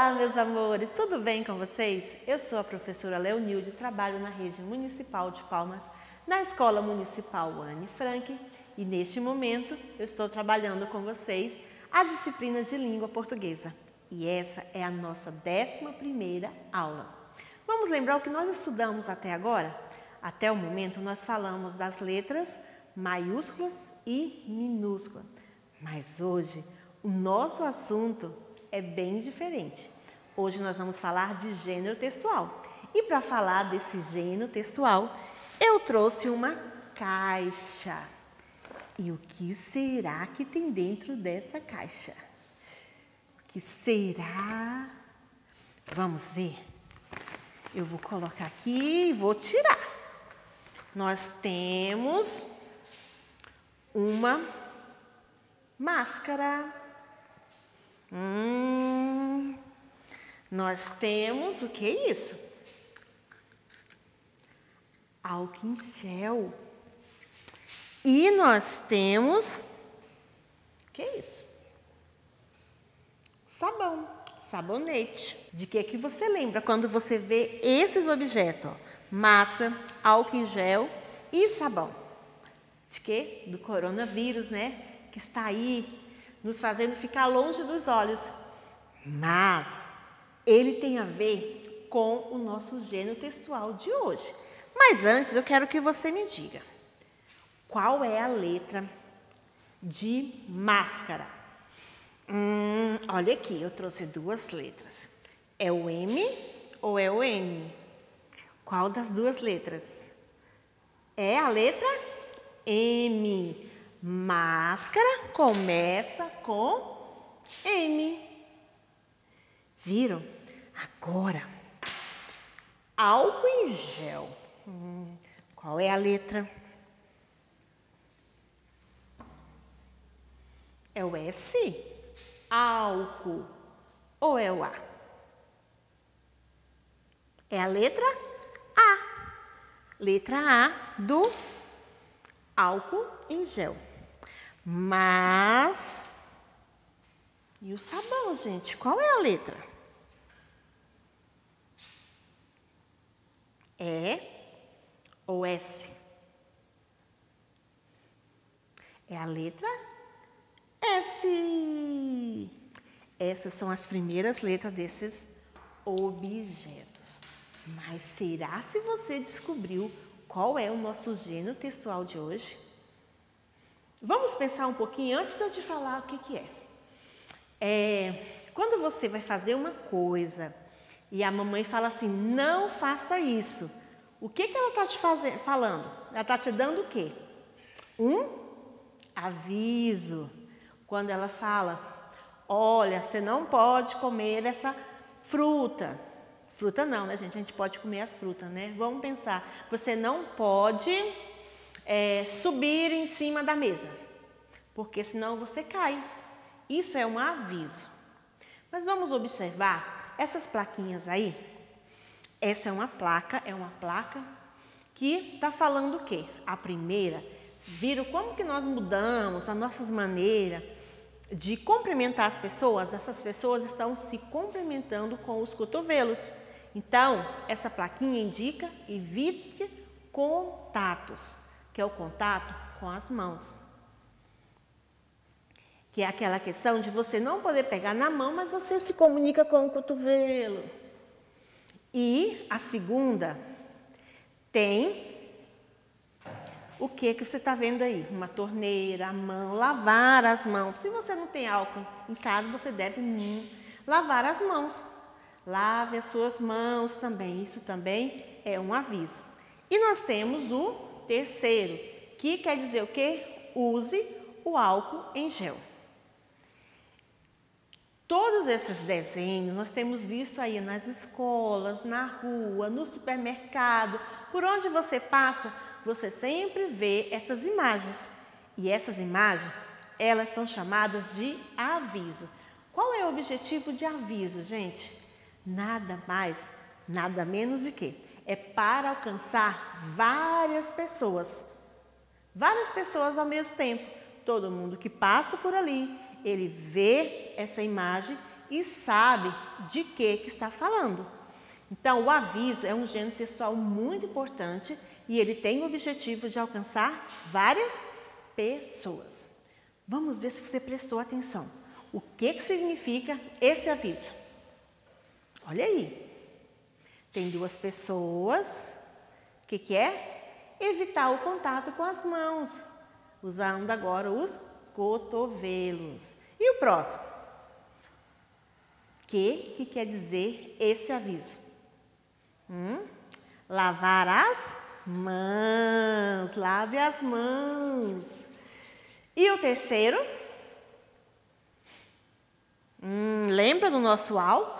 Olá, meus amores, tudo bem com vocês? Eu sou a professora Leonilde, trabalho na rede municipal de Palmas, na Escola Municipal Anne Frank, e neste momento eu estou trabalhando com vocês a disciplina de língua portuguesa. E essa é a nossa 11ª aula. Vamos lembrar o que nós estudamos até agora? Até o momento nós falamos das letras maiúsculas e minúsculas. Mas hoje o nosso assunto é bem diferente. Hoje nós vamos falar de gênero textual. E para falar desse gênero textual, eu trouxe uma caixa. E o que será que tem dentro dessa caixa? O que será? Vamos ver? Eu vou colocar aqui e vou tirar. Nós temos uma máscara. Nós temos, o que é isso? Álcool em gel. E nós temos, o que é isso? Sabão, sabonete. De que você lembra quando você vê esses objetos? Ó? Máscara, álcool em gel e sabão. De quê? Do coronavírus, né? Que está aí nos fazendo ficar longe dos olhos. Mas ele tem a ver com o nosso gênero textual de hoje. Mas antes eu quero que você me diga, qual é a letra de máscara? Olha aqui, eu trouxe duas letras. É o M ou é o N? Qual das duas letras? É a letra M. Máscara começa com M. Viram? Agora, álcool em gel. Qual é a letra? É o S? Álcool. Ou é o A? É a letra A. Letra A do álcool em gel. Mas, e o sabão, gente? Qual é a letra? E ou S? É a letra S. Essas são as primeiras letras desses objetos. Mas será se você descobriu qual é o nosso gênero textual de hoje? Vamos pensar um pouquinho antes de eu te falar o que é. Quando você vai fazer uma coisa e a mamãe fala assim, não faça isso. O que ela está te falando? Ela está te dando o quê? Um aviso. Quando ela fala, olha, você não pode comer essa fruta. Fruta não, né, gente? A gente pode comer as frutas, né? Vamos pensar. Você não pode subir em cima da mesa, porque senão você cai. Isso é um aviso. Mas vamos observar essas plaquinhas aí. Essa é uma placa que está falando o quê? A primeira, viram como que nós mudamos as nossas maneiras de cumprimentar as pessoas? Essas pessoas estão se cumprimentando com os cotovelos. Então, essa plaquinha indica evite contatos, que é o contato com as mãos. Que é aquela questão de você não poder pegar na mão, mas você se comunica com o cotovelo. E a segunda tem o que você está vendo aí? Uma torneira, a mão, lavar as mãos. Se você não tem álcool em casa, você deve lavar as mãos. Lave as suas mãos também. Isso também é um aviso. E nós temos o terceiro, que quer dizer o quê? Use o álcool em gel. Todos esses desenhos nós temos visto aí nas escolas, na rua, no supermercado, por onde você passa, você sempre vê essas imagens. E essas imagens, elas são chamadas de aviso. Qual é o objetivo de aviso, gente? Nada mais, nada menos de quê? É para alcançar várias pessoas ao mesmo tempo. Todo mundo que passa por ali, ele vê essa imagem e sabe de que está falando. Então, o aviso é um gênero textual muito importante e ele tem o objetivo de alcançar várias pessoas. Vamos ver se você prestou atenção. O que significa esse aviso? Olha aí. Tem duas pessoas. O que é? Evitar o contato com as mãos. Usando agora os cotovelos. E o próximo? O que quer dizer esse aviso? Lavar as mãos. Lave as mãos. E o terceiro? Lembra do nosso álcool?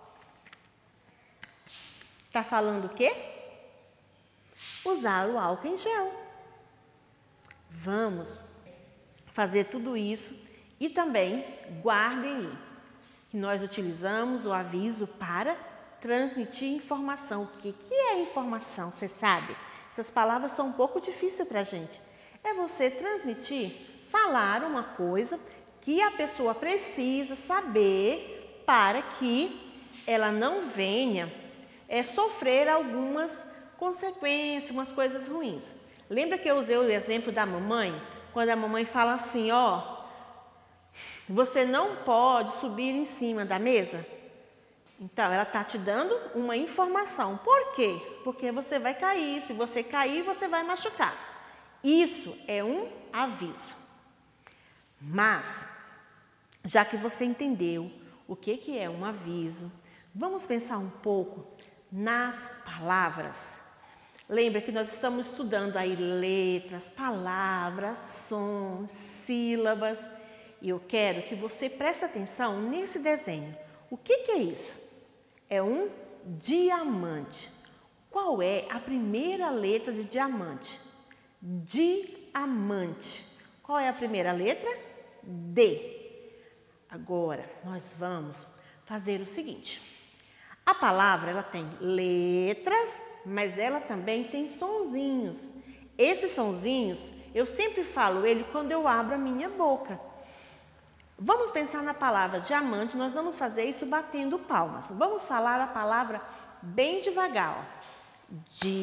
Está falando o quê? Usar o álcool em gel. Vamos fazer tudo isso e também guardem aí que nós utilizamos o aviso para transmitir informação. O que é informação? Você sabe? Essas palavras são um pouco difíceis para a gente. É você transmitir, falar uma coisa que a pessoa precisa saber para que ela não venha sofrer algumas consequências, umas coisas ruins. Lembra que eu usei o exemplo da mamãe? Quando a mamãe fala assim, ó, você não pode subir em cima da mesa. Então, ela está te dando uma informação. Por quê? Porque você vai cair. Se você cair, você vai machucar. Isso é um aviso. Mas, já que você entendeu o que é um aviso, vamos pensar um pouco nas palavras. Lembra que nós estamos estudando aí letras, palavras, sons, sílabas. E eu quero que você preste atenção nesse desenho. O que é isso? É um diamante. Qual é a primeira letra de diamante? Diamante. Qual é a primeira letra? D. Agora, nós vamos fazer o seguinte. A palavra, ela tem letras, mas ela também tem sonzinhos. Esses sonzinhos, eu sempre falo ele quando eu abro a minha boca. Vamos pensar na palavra diamante, nós vamos fazer isso batendo palmas. Vamos falar a palavra bem devagar. Ó.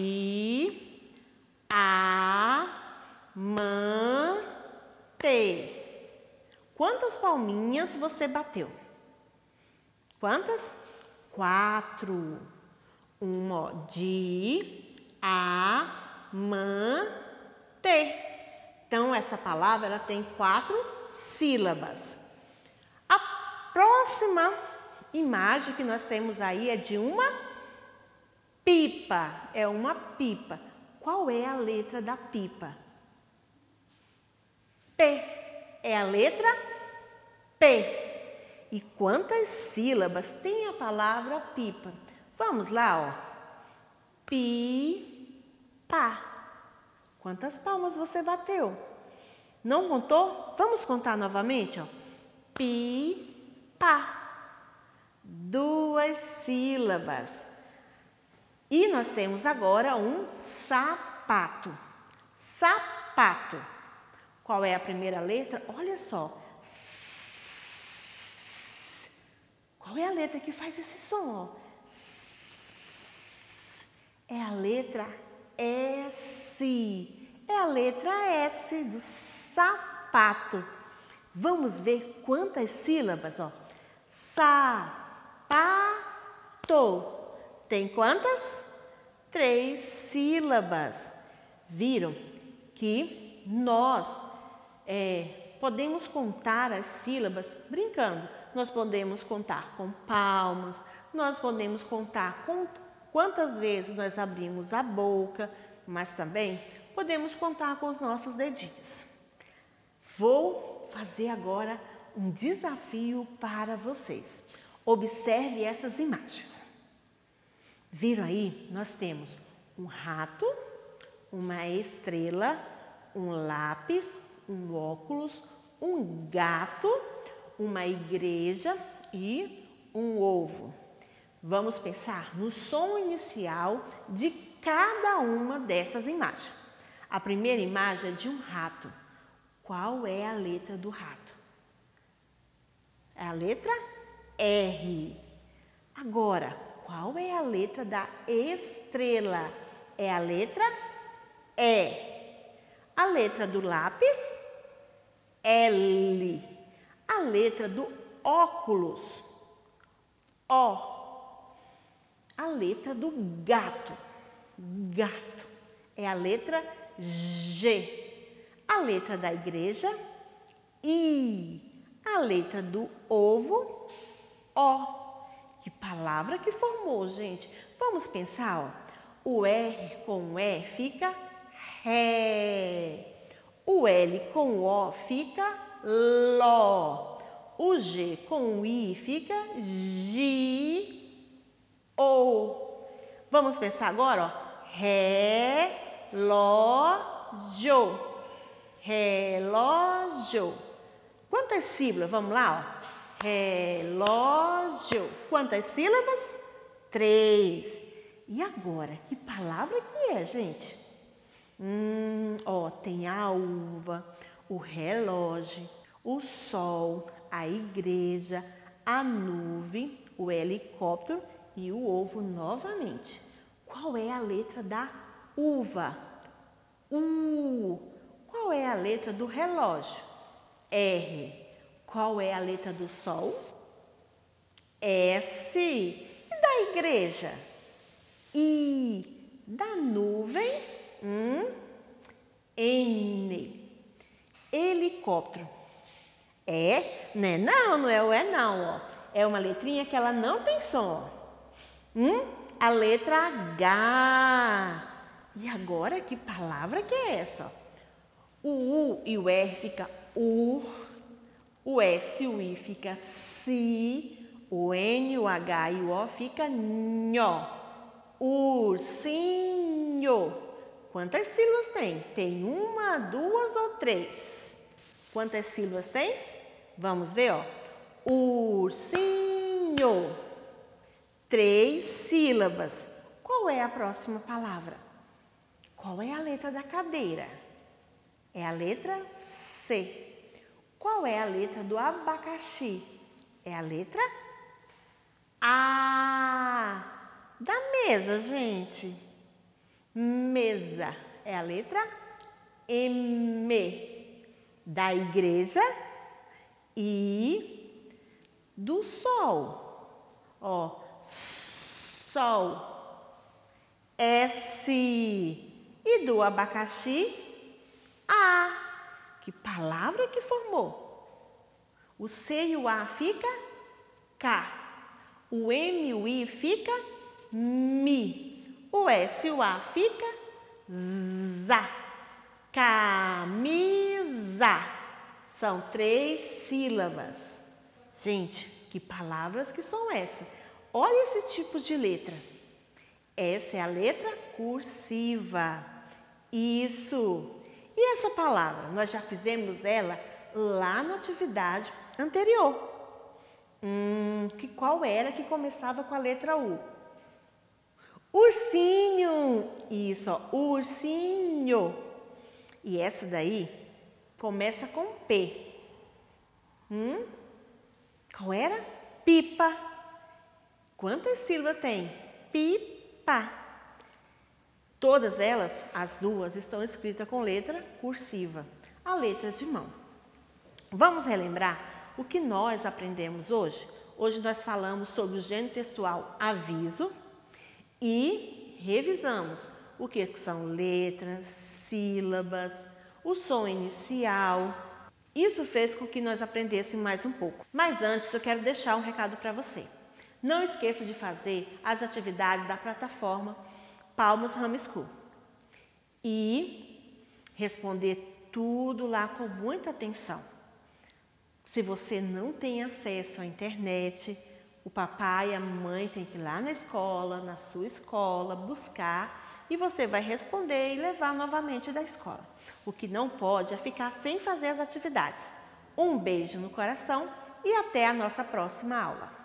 Diamante. Quantas palminhas você bateu? Quantas? 4. Uma, ó. Diamante. Então, essa palavra ela tem 4 sílabas. A próxima imagem que nós temos aí é de uma pipa. É uma pipa. Qual é a letra da pipa? P. É a letra P. E quantas sílabas tem a palavra pipa? Vamos lá, ó. Pipa. Quantas palmas você bateu? Não contou? Vamos contar novamente, ó. Pipa. 2 sílabas. E nós temos agora um sapato. Sapato. Qual é a primeira letra? Olha só. Qual é a letra que faz esse som? Ó? É a letra S. É a letra S do sapato. Vamos ver quantas sílabas, ó. Sapato. Tem quantas? 3 sílabas. Viram que nós podemos contar as sílabas brincando. Nós podemos contar com palmas, nós podemos contar com quantas vezes nós abrimos a boca, mas também podemos contar com os nossos dedinhos. Vou fazer agora um desafio para vocês. Observe essas imagens. Viram aí? Nós temos um rato, uma estrela, um lápis, um óculos, um gato, uma igreja e um ovo. Vamos pensar no som inicial de cada uma dessas imagens. A primeira imagem é de um rato. Qual é a letra do rato? É a letra R. Agora, qual é a letra da estrela? É a letra E. A letra do lápis? L. A letra do óculos? O. A letra do gato? Gato. É a letra G. A letra da igreja? I. A letra do ovo? O. Que palavra que formou, gente? Vamos pensar, ó. O R com o E fica Ré. O L com o O fica Ló. O G com o I fica Gi. O. Vamos pensar agora, ó. Relógio. Relógio. Quantas sílabas? Vamos lá, ó. Relógio. Quantas sílabas? 3. E agora, que palavra que é, gente? Ó, tem a uva, o relógio, o sol, a igreja, a nuvem, o helicóptero e o ovo novamente. Qual é a letra da uva? U. Qual é a letra do relógio? R. Qual é a letra do sol? S. E da igreja? I. Da nuvem? N. Helicóptero. É? Né? Não é o é não, ó. É uma letrinha que ela não tem som. A letra H. E agora, que palavra que é essa? O U e o R fica UR. O S e o I fica Si. O N, o H e o O fica Nho. Ursinho. Quantas sílabas tem? Tem 1, 2 ou 3? Quantas sílabas tem? Vamos ver, ó. Ursinho. 3 sílabas. Qual é a próxima palavra? Qual é a letra da cadeira? É a letra C. Qual é a letra do abacaxi? É a letra A. Da mesa, gente. Mesa. É a letra M. Da igreja. I. Do sol. Ó, sol. S. E do abacaxi? A. Que palavra que formou? O C e o A fica K. O M e o I fica Mi. O S e o A fica Zá. Camisa. São 3 sílabas. Gente, que palavras que são essas? Olha esse tipo de letra. Essa é a letra cursiva. Isso. E essa palavra? Nós já fizemos ela lá na atividade anterior. Qual era que começava com a letra U? Ursinho. Isso, ó, ursinho. E essa daí começa com P. Qual era? Pipa. Quantas sílabas tem? Pipa. Todas elas, as duas, estão escritas com letra cursiva, a letra de mão. Vamos relembrar o que nós aprendemos hoje? Hoje nós falamos sobre o gênero textual aviso e revisamos o que são letras, sílabas, o som inicial. Isso fez com que nós aprendêssemos mais um pouco. Mas antes eu quero deixar um recado para você. Não esqueça de fazer as atividades da plataforma Palmas Home School e responder tudo lá com muita atenção. Se você não tem acesso à internet, o papai e a mamãe têm que ir lá na escola, na sua escola, buscar e você vai responder e levar novamente da escola. O que não pode é ficar sem fazer as atividades. Um beijo no coração e até a nossa próxima aula.